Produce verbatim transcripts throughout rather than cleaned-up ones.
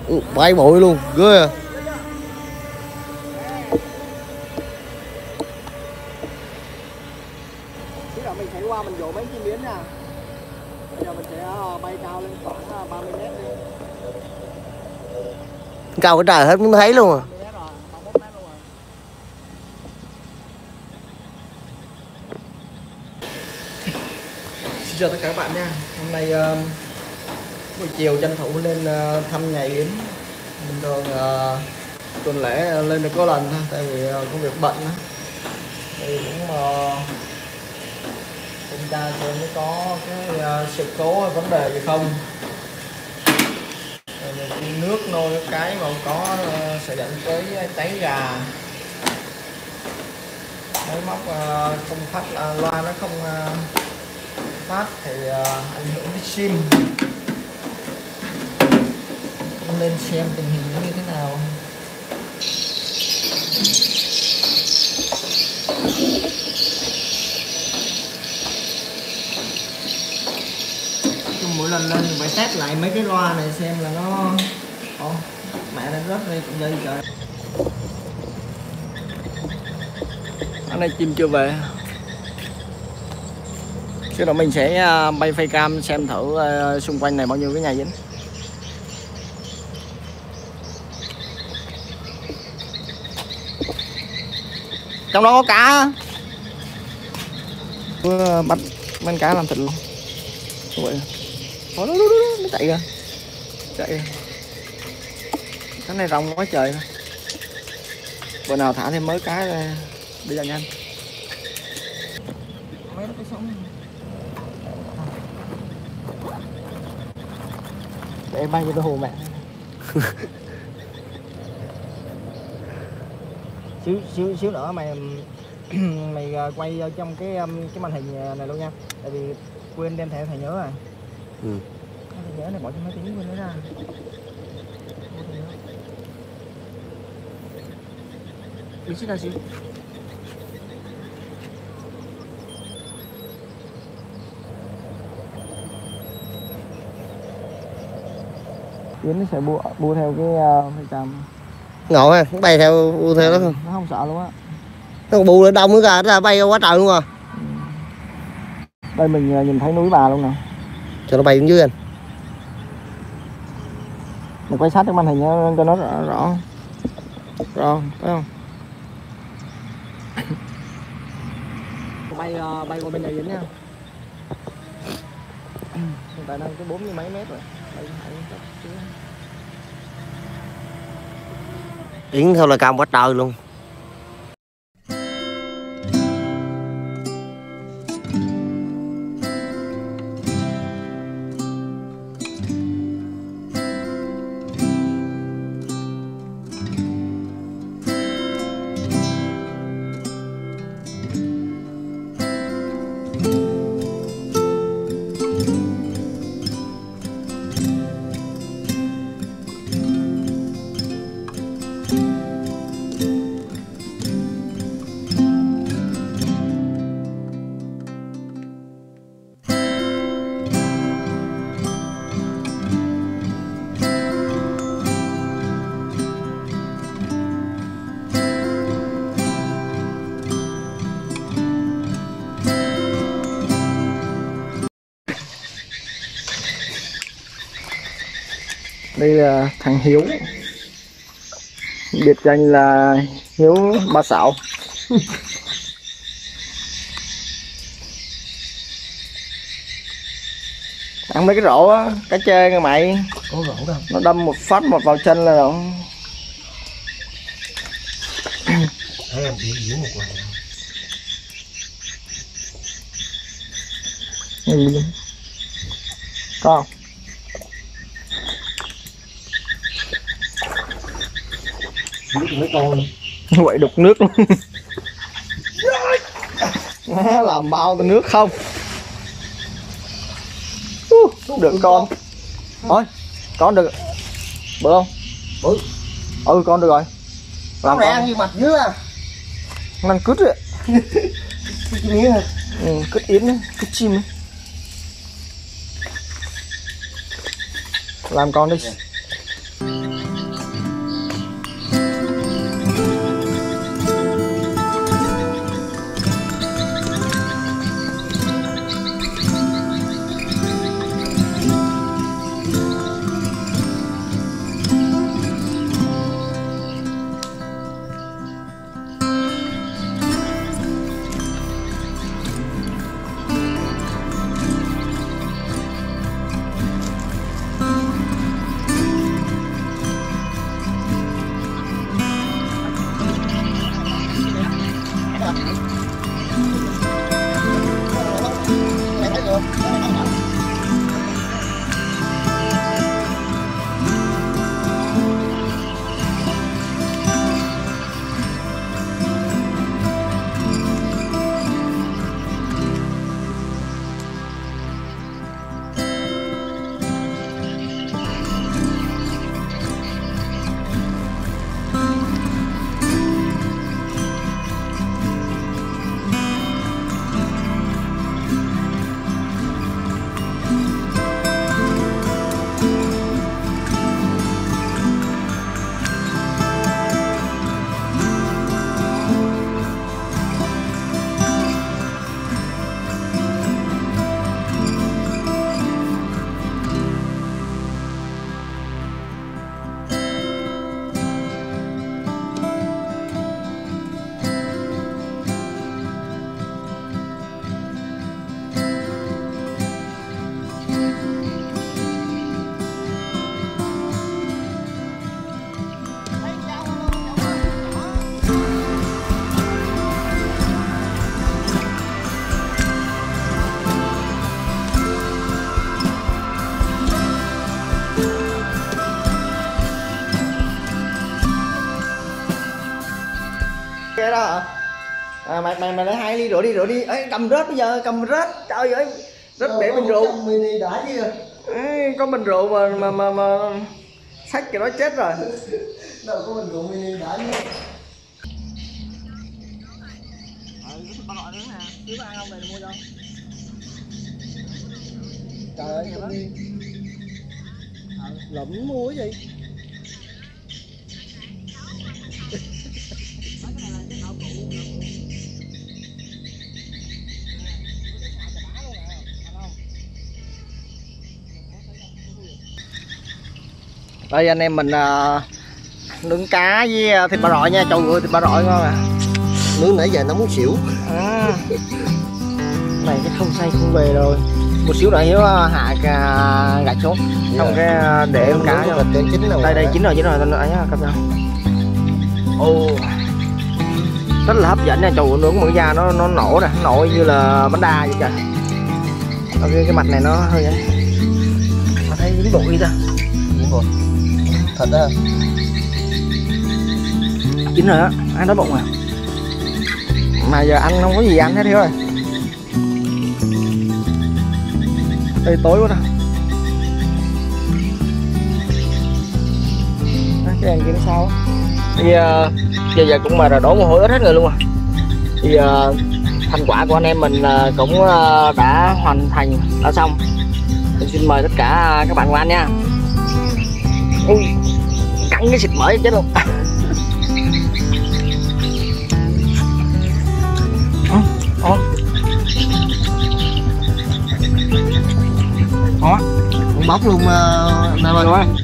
bay bụi luôn ghê à. Mình sẽ qua mình dỗ mấy chim yến nha. Bây giờ mình sẽ bay cao lên khoảng ba mươi mét đi. Cao cái trời hết muốn thấy luôn à. Xin chào tất cả các bạn nha. Hôm nay uh, buổi chiều tranh thủ lên uh, thăm nhà yến. Bình thường uh, tuần lễ lên được có lần thôi, tại vì uh, công việc bận đó. Thì cũng uh, kiểm tra xem mới có cái uh, sự cố vấn đề gì không. Rồi nước nôi cái mà có uh, sẽ dẫn tới cháy gà. Máy móc uh, không phát uh, loa nó không uh, phát thì uh, ảnh hưởng đến sim. Lên xem tình hình nó như thế nào. Mỗi lần lên phải test lại mấy cái loa này xem là nó Ồ, mẹ nó rớt đây cũng dây trời. Ở đây chim chưa về. Sau đó mình sẽ bay phay cam xem thử xung quanh này bao nhiêu cái nhà dính. Trong đó có cá. Bắt bắt cá làm thịt luôn. Vậy. Đó, đó, đó, đó, nó chạy ra. Chạy ra. Cái này rong quá trời. Bữa nào thả thêm mới cá ra đi ra nhanh. Mấy cái sống. Để bay vô cái hồ mẹ. xíu xíu xíu nữa mày mày quay trong cái cái màn hình này luôn nha. Tại vì quên đem theo thẻ nhớ rồi. Ừ. Thẻ nhớ này bỏ trong máy tính quên nó ra. Đi xíu ra xíu. Yến nó sẽ bua bua theo cái uh, cam. Ngộ ha, nó bay theo bua theo đó không? Nó không sợ luôn á. Nó bù lại đông nữa kìa, nó bay quá trời luôn à. Ừ. Đây mình nhìn thấy núi Bà luôn nè. Cho nó bay xuống dưới anh. Mình quay sát cái màn hình cho nó rõ rõ. Rõ, thấy không? Bay uh, bay qua bên này Yến nha. Hiện tại đang có bốn mươi mấy mét rồi. Yến theo là cam quá trời luôn. Đây là thằng Hiếu, biệt danh là Hiếu Ba Sạo. Ăn mấy cái rổ á, cá chê kìa mày. Có rổ đâu. Nó đâm một phát một vào chân là rồi. Thấy em chỉ diễn một lần. Ừ. Có không? Nước mấy con quậy đục nước luôn. Làm bao cái nước không uh, được con thôi con được bự không bự ừ con được rồi làm này ăn như mặt dứa à ăn cứt rồi. Ừ, cứt yến ấy, cứt chim ấy. Làm con đi. đây đó hả? À, mày mày mày lấy hai ly rượu đi, rượu đi. Ấy cầm rớt bây giờ, cầm rớt. Trời ơi. Rớt để bình rượu. Mini đã chứ. Ê, có bình rượu mà mà mà mà xách cái đó chết rồi. Đâu có bình rượu mini đã chứ. Ba gọi nữa nè, chứ có ai không về mua cho. Trời ơi, Nhiều lắm. Lụm mua cái gì? Đây anh em mình uh, nướng cá với thịt ba rọi nha, trời ơi thịt ba rọi ngon à. Nướng nãy giờ nó muốn xỉu. À, này chắc không say không về rồi. Một xíu nữa Hiếu hạ cả gạch xuống, xong cái để con cá cho. Chín rồi. Đây đây chín rồi chín rồi anh nhá, cầm ra. Ồ, rất là hấp dẫn nha, trời ơi, nướng mũi da nó nó nổ nè, nổ như là bánh đa vậy trời. Ok cái mặt này nó hơi ấy, nó thấy dính bụi ta. Dính bụi. Thật á. Chín rồi á, ăn đói bụng à. Mà giờ ăn không có gì ăn hết Hiếu ơi. Đây tối quá đâu. Cái đèn kia nó sao á. Thì uh, giờ giờ cũng mà đổ mồ hôi ướt hết người luôn à. Thì uh, thành quả của anh em mình uh, cũng uh, đã hoàn thành đã xong. Mình xin mời tất cả các bạn cùng ăn nha. Ui, cắn cái xịt mỡ chết luôn. Ồ. Đó, Cũng bóc luôn Nam ơi. rồi.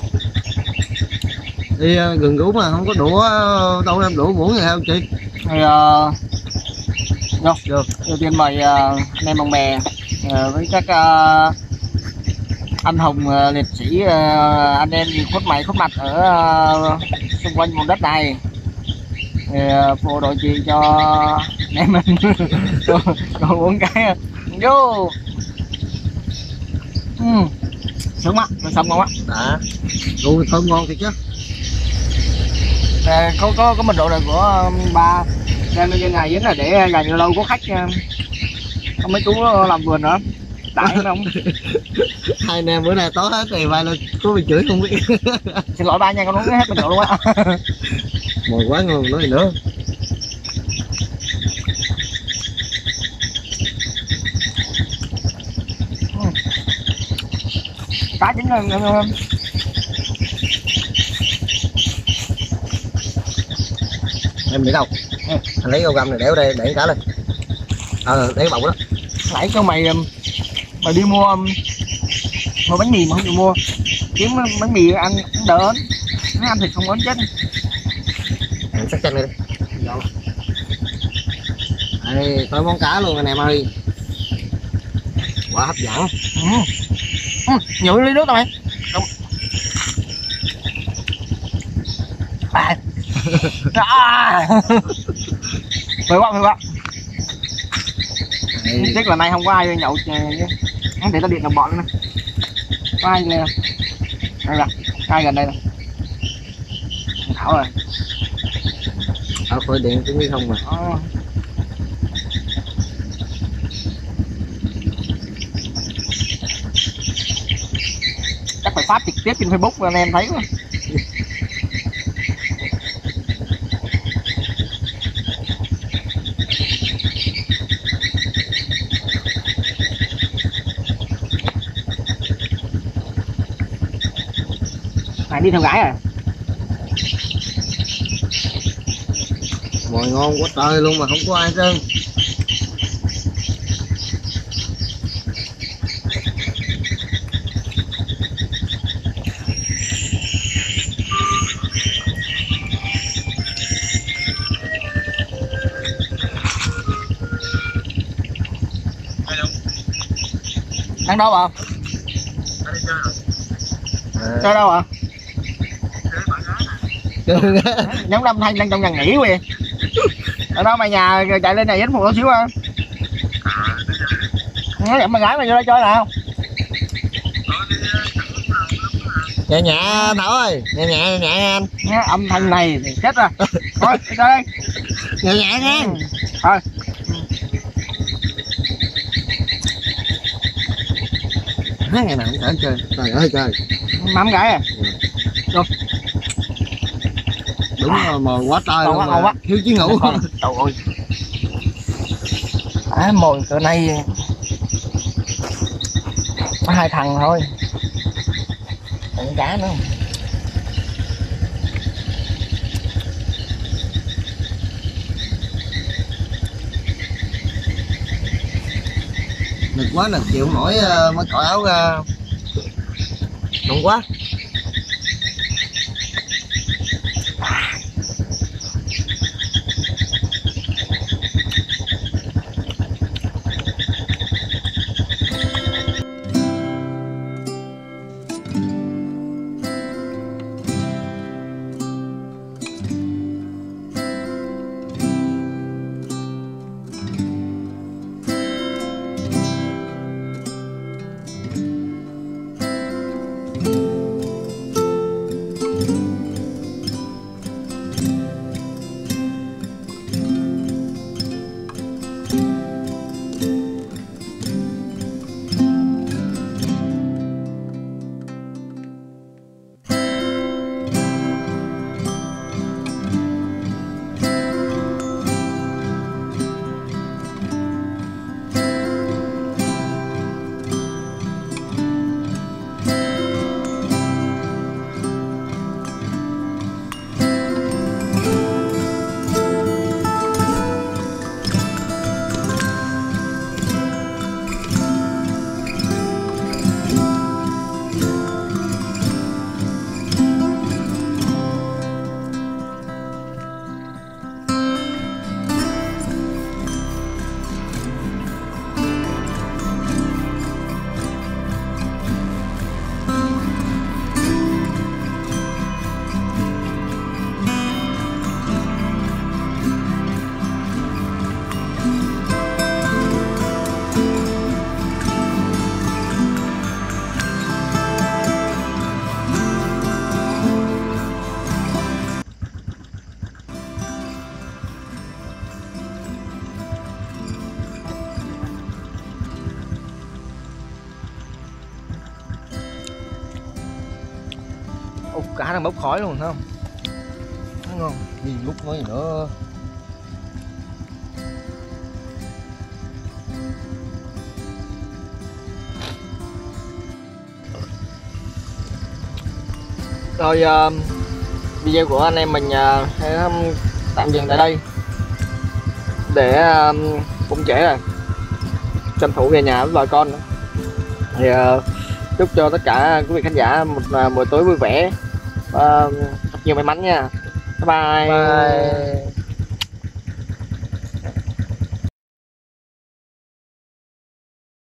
Đi gần gũi mà không có đũa đâu em đũa muỗng gì không chị? Thì uh, vô, được. Đầu tiên mời uh, anh em bạn bè uh, với các uh, anh hùng uh, liệt sĩ, uh, anh em khuất mày khuất mặt ở uh, xung quanh vùng đất này. Thì uh, phụ đội trì cho anh em mình còn uống cái vô. Ừ. Sướng quá, xong ngon quá. Đã. Đồ thơm ngon thiệt chứ. À, có có có mình độ này của um, ba đem lên ngày dính là để ngày lâu có khách um, có mấy chú làm vườn nữa đãi không. Hai anh em bữa nay tối hết thì vai lên có bị chửi không biết. Xin lỗi ba nha, con uống hết mình độ luôn á. Mồi quá ngon nói gì nữa. Cá chín rồi em ơi. Em để đâu? Ừ. Anh lấy gao găm này để ở đây để cá lên. Ờ, để cái bọc đó. Nãy cho mày mày đi mua mua bánh mì mà không chịu mua, kiếm bánh mì ăn cũng đỡ, nó ăn thịt không ớn chết. Em sắc chân đây đi. Đây, tới món cá luôn anh em ơi. Quá hấp dẫn. Ừ. Ừ, nhiều ly nước tao mày. À. À. Mày quá mày quá. Tiếc là nay không có ai nhậu chứ. Để tao điện đồng bọn nữa. Có ai lên không? Đây là ai gần đây nè. Thảo rồi. Ở khỏi điện cũng như không mà. Ờ. Chắc phải phát trực tiếp trên Facebook anh em thấy quá. Này đi theo gái à? Mồi ngon quá trời luôn mà không có ai trơn. Đang đâu ạ? À. Chơi đâu ạ? Nhóm năm thanh đang trong nhà nghỉ kìa. Ở đó mày nhà chạy lên này dính một xíu à. Nói dẫn bạn gái mày vô đây chơi nào. Nhẹ nhẹ Thảo ơi, nhẹ nhẹ nhẹ anh. Nghe âm thanh này thì chết rồi. Thôi đi chơi đây. nhẹ nhẹ nha. Thôi. Hai ngày nào cũng phải chơi. Trời ơi trời. Mắm cái à. Đúng rồi, mồi quá trời Ngon luôn quá, mà. ngon quá. Thiếu chí ngủ. Trời ơi. À, mồi cỡ này có hai thằng thôi. Còn cá nữa. Nực quá nè, chịu nổi uh, mới cởi áo ra. Đúng quá. Ồ, cá đang bốc khói luôn thấy không? Nó ngon. Gì lúc nói gì nữa. Rồi uh, video của anh em mình uh, sẽ tạm dừng tại đây. Để uh, cũng trễ rồi, tranh thủ về nhà với bà con nữa. Thì uh, chúc cho tất cả quý vị khán giả một uh, buổi tối vui vẻ, uh, thật nhiều may mắn nha. Bye bye. Bye.